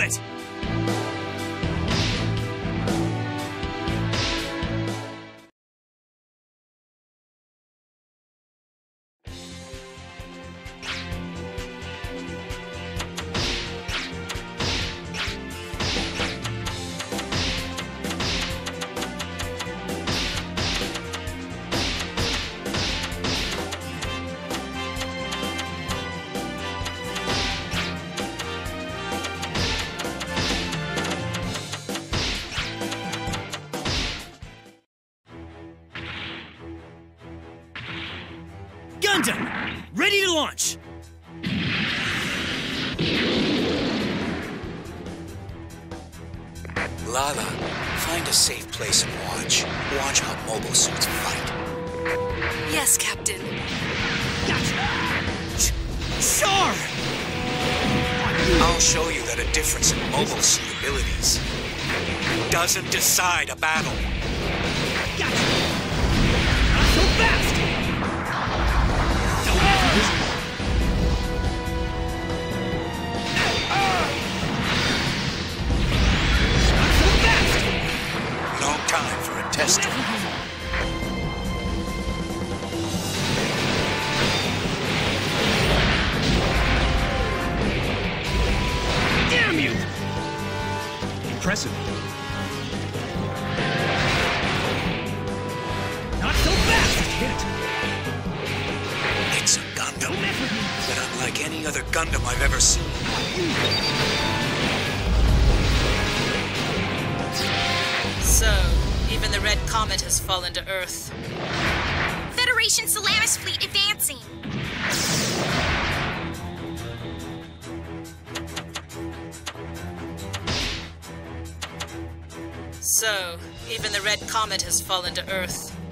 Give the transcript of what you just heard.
it! Gundam! Ready to launch! Lala, find a safe place and watch. Watch how mobile suits fight. Yes, Captain. Char! I'll show you that a difference in mobile suit abilities doesn't decide a battle. Not so fast! No time for a test drive. Damn you! Impressive. Not so fast! Hit! It's a Gundam, but unlike any other Gundam I've ever seen. So, even the Red Comet has fallen to Earth. Federation Solaris fleet advancing. So, even the Red Comet has fallen to Earth.